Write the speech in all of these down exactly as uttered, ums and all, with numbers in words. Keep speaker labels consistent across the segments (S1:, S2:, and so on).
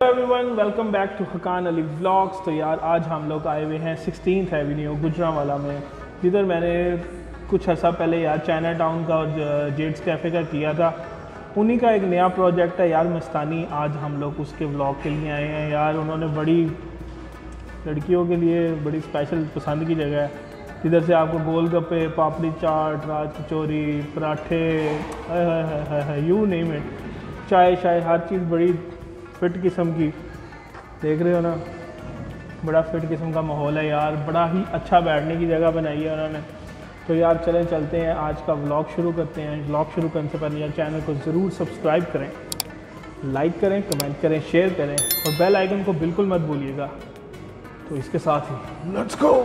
S1: Everyone, welcome back to Hakan Ali vlogs. तो यार आज हम लोग आए हुए हैं सिक्सटीन्थ एवेन्यू गुजरांवाला में, जिधर मैंने कुछ अर्सा पहले यार चाइना टाउन का और जेट्स कैफ़े का किया था। उन्हीं का एक नया प्रोजेक्ट है यार मस्तानी। आज हम लोग उसके व्लॉग के लिए आए हैं यार। उन्होंने बड़ी लड़कियों के लिए बड़ी स्पेशल पसंद की जगह है, जिधर से आपको गोलगप्पे, पापड़ी चाट, राज कचौरी, पराठे, यू नेम इट, चाय शाय, हर चीज़ बड़ी फिट किस्म की। देख रहे हो ना, बड़ा फिट किस्म का माहौल है यार। बड़ा ही अच्छा बैठने की जगह बनाई है उन्होंने। तो यार चलें चलते हैं, आज का व्लॉग शुरू करते हैं। व्लॉग शुरू करने से पहले यार चैनल को ज़रूर सब्सक्राइब करें, लाइक करें, कमेंट करें, शेयर करें और बेल आइकन को बिल्कुल मत भूलिएगा। तो इसके साथ ही लेट्स गो।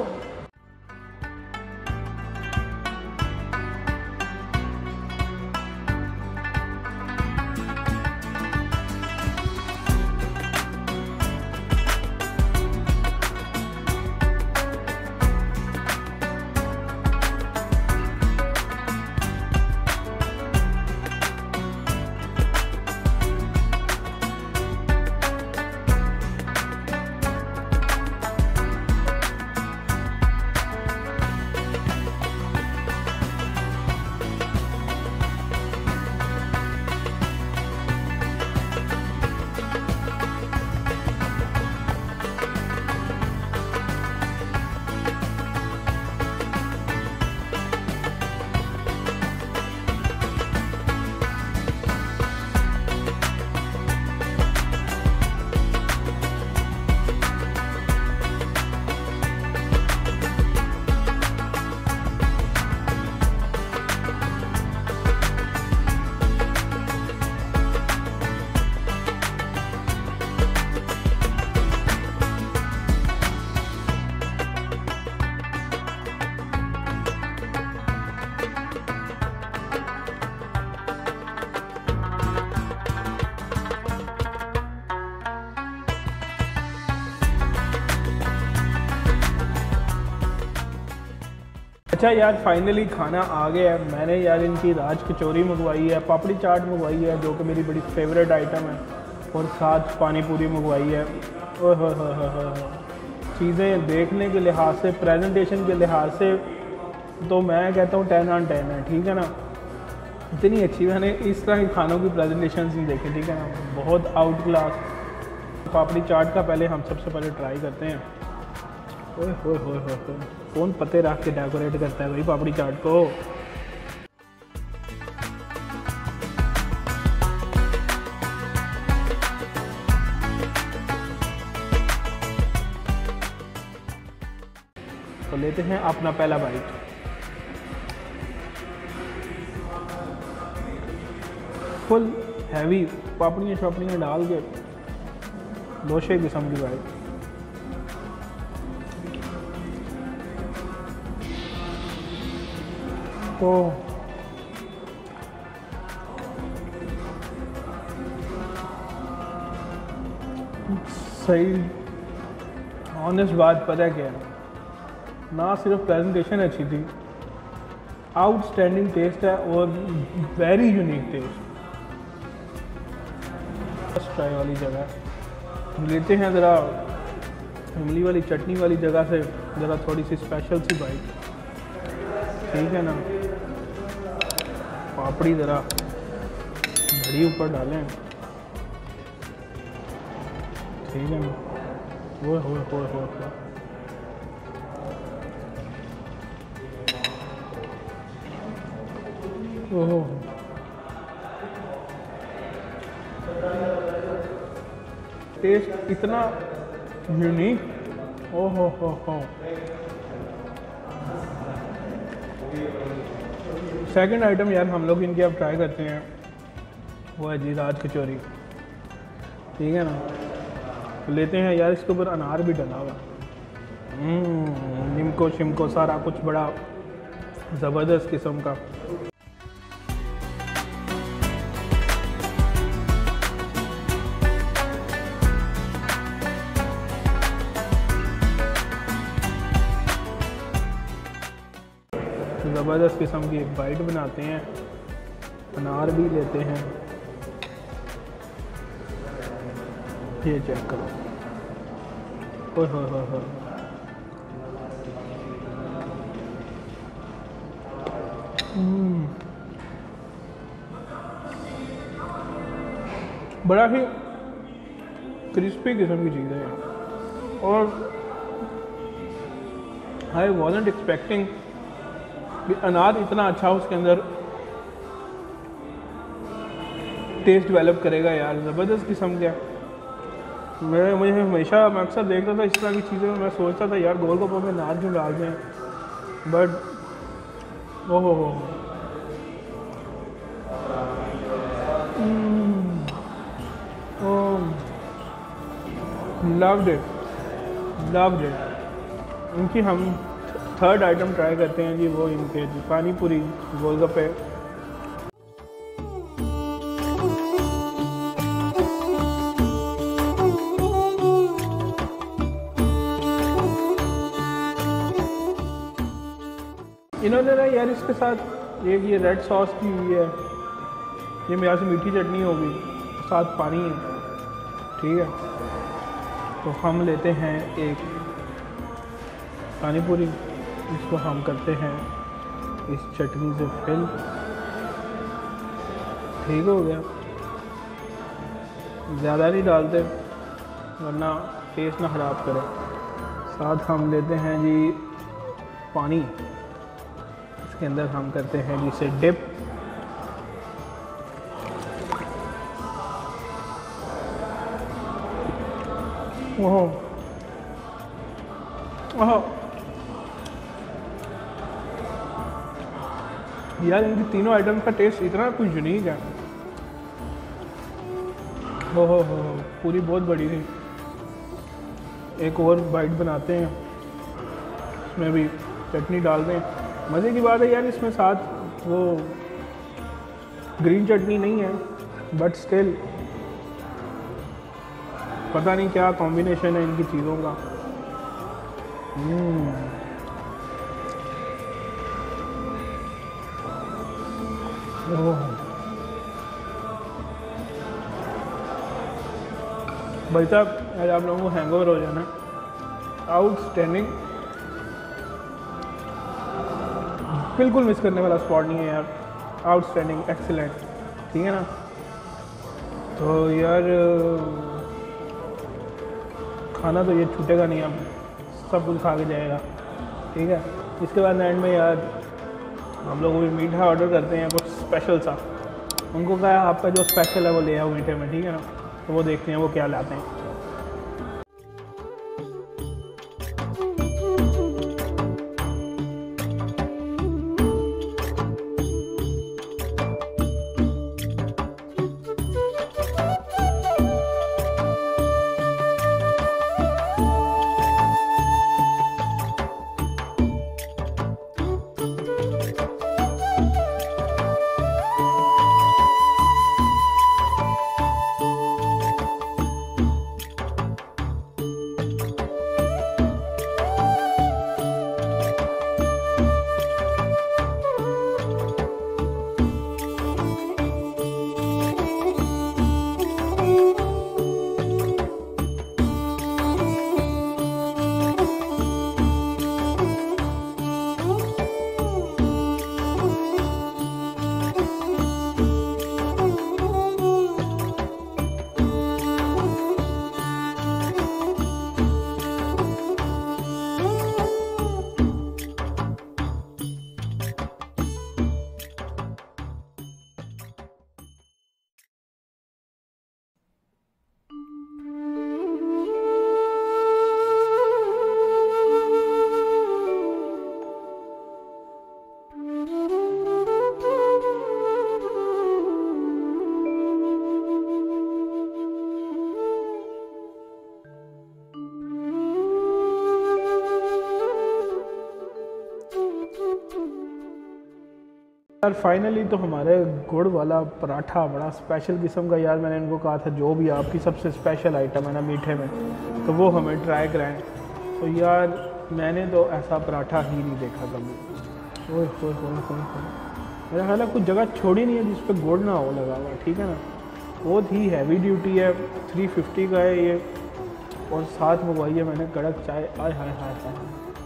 S1: अच्छा यार, फाइनली खाना आ गया है। मैंने यार इनकी राज कचौरी मंगवाई है, पापड़ी चाट मंगवाई है जो कि मेरी बड़ी फेवरेट आइटम है, और साथ पानी पूरी मंगवाई है। ओह हो हो हो हो चीज़ें देखने के लिहाज से, प्रेजेंटेशन के लिहाज से तो मैं कहता हूँ टेन ऑन टेन है, ठीक है ना। इतनी अच्छी मैंने इस तरह के खानों की प्रेजेंटेशन नहीं देखी, ठीक है ना, बहुत आउट क्लास। पापड़ी चाट का पहले हम सबसे पहले ट्राई करते हैं। ओए होए होए होए, कौन पत्ते रख के डेकोरेट करता है भाई पापड़ी चाट को। तो लेते हैं अपना पहला बाइट। फुल हैवी पापड़ियाँ शापड़ियाँ डाल के लोशे किस्म की बाइट। तो सही ऑनेस्ट बात पता है क्या है, ना सिर्फ प्रेजेंटेशन अच्छी थी, आउटस्टैंडिंग टेस्ट है और very unique taste. First try वाली जगह लेते हैं, ज़रा इमली वाली चटनी वाली जगह से ज़रा थोड़ी सी स्पेशल सी बाइट, ठीक है ना। पापड़ी ज़रा बड़ी ऊपर डालें, ठीक है ना। वो हो हो हो ओहो, टेस्ट इतना यूनिक। ओहो हो हो। सेकंड आइटम यार हम लोग इनके अब ट्राई करते हैं, वो है जी राज कचौरी, ठीक है ना। तो लेते हैं यार, इसके ऊपर अनार भी डला हुआ, निमको शिमको सारा कुछ बड़ा ज़बरदस्त किस्म का। ज़बरदस्त किस्म की एक बाइट बनाते हैं, अनार भी लेते हैं, ये चेक करो, ओए होए होए होए, बड़ा ही क्रिस्पी किस्म की चीज़ है। और आई वॉजेंट एक्सपेक्टिंग कि अनार इतना अच्छा उसके अंदर टेस्ट डेवलप करेगा यार, ज़बरदस्त किस्म का। मैं मुझे हमेशा मैं अक्सर देखता था इस तरह की चीज़ें, मैं सोचता था यार गोलगप्पों में अनार क्यों डालते हैं, बट ओहो हो लव्ड इट, लव्ड इट। इनकी हम थर्ड आइटम ट्राई करते हैं जी, वो इनके पानी पूरी गोलगप्पे। इन्होंने ना यार इसके साथ एक ये रेड सॉस की हुई है, ये मेरे से मीठी चटनी होगी, साथ पानी है, ठीक है। तो हम लेते हैं एक पानी पूरी, इसको हम करते हैं इस चटनी से फिल, ठीक हो गया। ज़्यादा नहीं डालते वरना टेस्ट ना ख़राब करे। साथ हम लेते हैं जी पानी, इसके अंदर हम करते हैं जी इसे डिप। ओहो ओहो यार, इनकी तीनों आइटम का टेस्ट इतना कुछ यूनिक है। हो हो हो पूरी बहुत बड़ी थी। एक और बाइट बनाते हैं, इसमें भी चटनी डाल दें। मज़े की बात है यार, इसमें साथ वो ग्रीन चटनी नहीं है, बट स्टिल पता नहीं क्या कॉम्बिनेशन है इनकी चीज़ों का। भाई साहब, आज आप लोगों को हैंगओवर हो जाना। आउटस्टैंडिंग, बिल्कुल मिस करने वाला स्पॉट नहीं है यार। आउटस्टैंडिंग, एक्सीलेंट, ठीक है ना। तो यार खाना तो ये छूटेगा नहीं, अब सब कुछ खा के जाएगा, ठीक है। इसके बाद एंड में यार हम लोग भी मीठा ऑर्डर करते हैं, कुछ स्पेशल सा। उनको कहा आपका जो स्पेशल है वो ले आओ मीठे में, ठीक है ना। तो वो देखते हैं वो क्या लाते हैं। यार फाइनली तो हमारे गुड़ वाला पराठा बड़ा स्पेशल किस्म का, यार मैंने इनको कहा था जो भी आपकी सबसे स्पेशल आइटम है ना मीठे में, तो वो हमें ट्राई कराएं। तो यार मैंने तो ऐसा पराठा ही नहीं देखा कभी। ओए होए होए होए, मेरा ख्याल है कुछ जगह छोड़ी नहीं है जिस पे गुड़ ना हो लगा हुआ, ठीक है ना। बहुत ही हैवी ड्यूटी है, थ्री फिफ्टी का है ये। और साथ मंगवाई है मैंने कड़क चाय। आय हाय हाय हाय,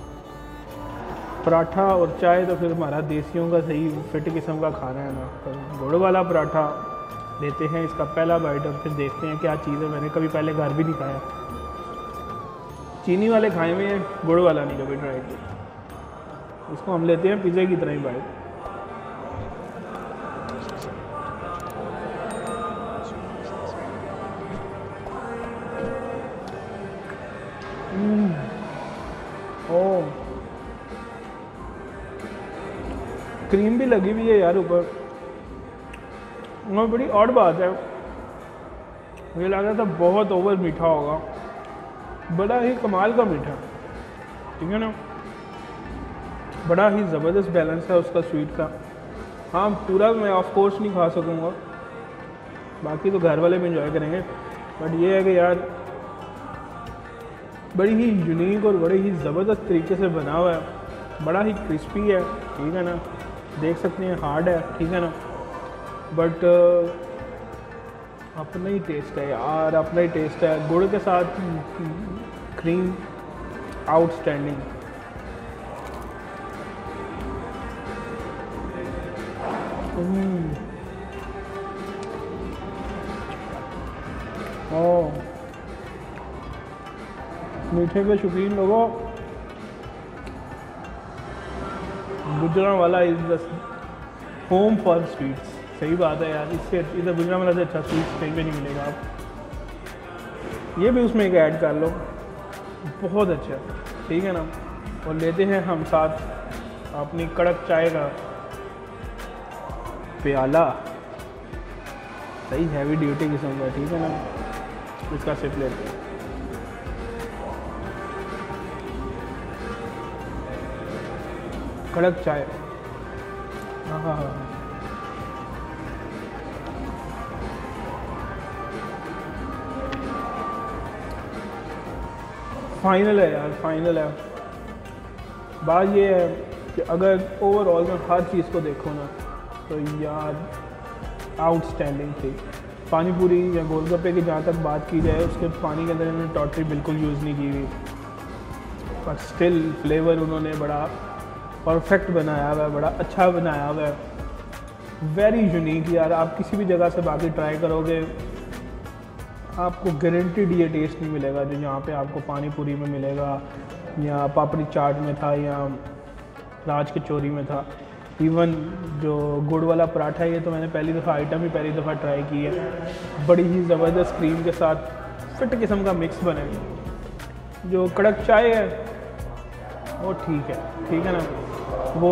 S1: पराठा और चाय तो फिर हमारा देसियों का सही फिट किस्म का खाना है ना। तो गुड़ वाला पराठा लेते हैं, इसका पहला बाइट और फिर देखते हैं क्या चीज़ है। मैंने कभी पहले घर भी नहीं खाया, चीनी वाले खाए हुए हैं, गुड़ वाला नहीं कभी ट्राई किया। इसको हम लेते हैं पिज़्ज़े की तरह ही बाइट। ओह, क्रीम भी लगी हुई है यार ऊपर। और बड़ी ऑड बात है, मुझे लग रहा था बहुत ओवर मीठा होगा, बड़ा ही कमाल का मीठा, ठीक है ना। बड़ा ही ज़बरदस्त बैलेंस है उसका स्वीट का। हाँ, पूरा मैं ऑफ कोर्स नहीं खा सकूँगा, बाकी तो घर वाले भी इंजॉय करेंगे। बट ये है कि यार बड़ी ही यूनिक और बड़ी ही ज़बरदस्त तरीके से बना हुआ है, बड़ा ही क्रिस्पी है, ठीक है ना। देख सकते हैं हार्ड है, ठीक है ना, बट अपना ही टेस्ट है यार, अपना ही टेस्ट है। गुड़ के साथ क्रीम आउटस्टैंडिंग। ओह, मीठे के शौकीन लोगों, Gujranwala is the home for sweets. सही बात है यार, इससे इधर गुजरांवाला से अच्छा स्वीट्स कहीं पे नहीं मिलेगा। आप ये भी उसमें एक ऐड कर लो, बहुत अच्छा, ठीक है ना। और लेते हैं हम साथ अपनी कड़क चाय का प्याला, सही हैवी ड्यूटी किस्म का, ठीक है ना। इसका सिप लेते हैं। कड़क चाय, हाँ हाँ हाँ, फाइनल है यार, फाइनल है। बात ये है कि अगर ओवरऑल में हर चीज़ को देखो ना तो यार आउटस्टैंडिंग थी। पानी पूरी या गोलगप्पे की जहाँ तक बात की जाए, उसके पानी के अंदर इन्होंने टॉटरी बिल्कुल यूज़ नहीं की हुई, पर स्टिल फ्लेवर उन्होंने बड़ा परफेक्ट बनाया हुआ है, बड़ा अच्छा बनाया हुआ है, वेरी यूनिक यार। आप किसी भी जगह से बाकी ट्राई करोगे, आपको गारंटीड ये टेस्ट नहीं मिलेगा जो यहाँ पे आपको पानी पूरी में मिलेगा, या पापड़ी चाट में था, या राज कचौरी में था। इवन जो गुड़ वाला पराठा है, ये तो मैंने पहली दफ़ा आइटम ही पहली दफ़ा ट्राई की है। बड़ी ही ज़बरदस्त क्रीम के साथ फिट किस्म का मिक्स बने। जो कड़क चाय है वो ठीक है, ठीक है ना। वो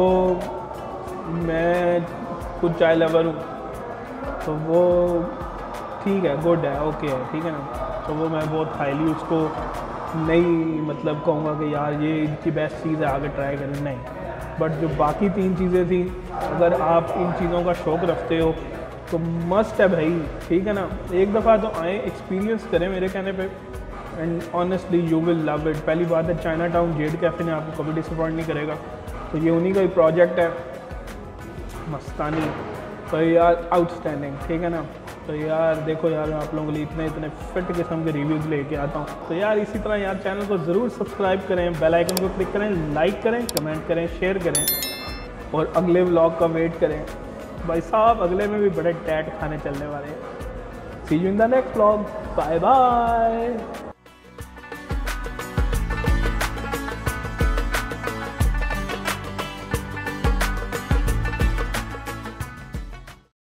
S1: मैं खुद चाय लवर हूँ, तो वो ठीक है, गुड है, ओके है, ठीक है ना। तो वो मैं बहुत हाईली उसको नहीं मतलब कहूँगा कि यार ये इनकी बेस्ट चीज़ है, आगे ट्राई करें, नहीं। बट जो बाकी तीन चीज़ें थी, अगर आप इन चीज़ों का शौक़ रखते हो तो मस्ट है भाई, ठीक है ना। एक दफ़ा तो आए, एक्सपीरियंस करें मेरे कहने पे, and honestly you will love it. पहली बात है, चाइना टाउन जेड कैफ़े ने आपको कभी डिसअपॉइंट नहीं करेगा, तो ये उन्हीं का ही प्रोजेक्ट है, मस्तानी। तो यार आउटस्टैंडिंग, ठीक है ना। तो यार देखो यार, मैं आप लोगों के लिए इतने इतने फिट किस्म के रिव्यूज़ लेके आता हूँ। तो यार इसी तरह यार चैनल को ज़रूर सब्सक्राइब करें, बेल आइकन को क्लिक करें, लाइक करें, कमेंट करें, शेयर करें, और अगले व्लॉग का वेट करें। भाई साहब अगले में भी बड़े टैट खाने चलने वाले हैं। See you in the next vlog, bye bye.